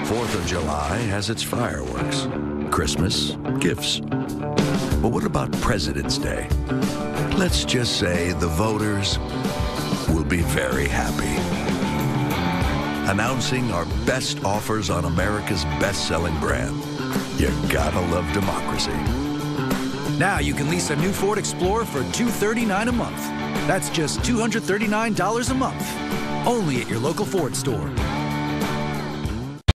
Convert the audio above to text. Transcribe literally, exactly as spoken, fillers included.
fourth of July has its fireworks. Christmas, gifts. But what about President's Day? Let's just say the voters will be very happy. Announcing our best offers on America's best-selling brand. You gotta love democracy. Now you can lease a new Ford Explorer for two hundred thirty-nine dollars a month. That's just two hundred thirty-nine dollars a month. Only at your local Ford store.